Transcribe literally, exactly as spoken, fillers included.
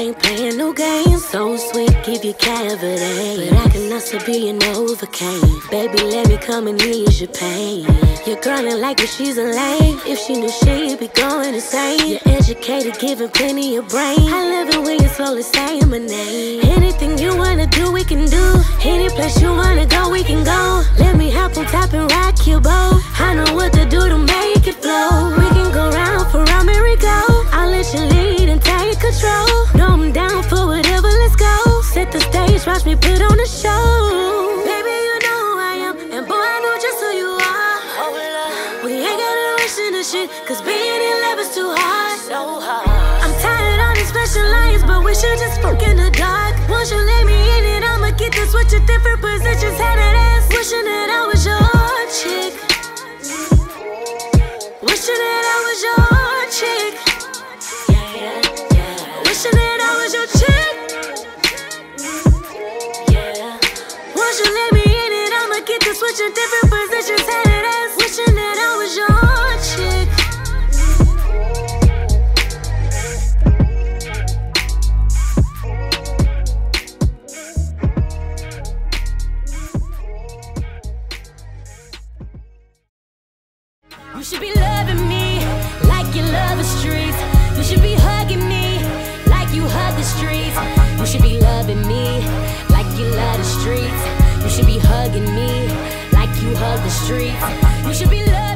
ain't playing no games. So sweet, give you cavity, but I can also be an Novocaine. Baby, let me come and ease your pain. Your girl ain't like it, she's a lame. If she knew she'd be going insane. You're educated, giving plenty of brain. I love it when you slowly saying my name. Anything you wanna do, we can do. Any place you wanna go, we can go. Let me hop on top and rock your boat. I know what to do to make it flow. We can go round for round, merry-go. I'll let you lead and take control. No, I'm down for whatever, let's go. Set the stage, watch me put on the show. Baby, you know who I am, and boy, I know just who you are. We ain't gotta rush into shit, cause being in love is too hard. So hard. I'm tired of all these special lines, but we should just fuck in the dark. Once you let me in it, I'ma get to switch to different positions. Had that ass, wishing that I was your chick. Wishing that I was your chick. Yeah, yeah, yeah. Wishing that I was your chick. Yeah. Once you let me in it, I'ma get to switch to different positions. Had that ass, wishing that I was your chick. You should be loving me like you love the streets. You should be hugging me like you hug the streets. You should be loving me like you love the streets. You should be hugging me like you hug the streets. You should be loving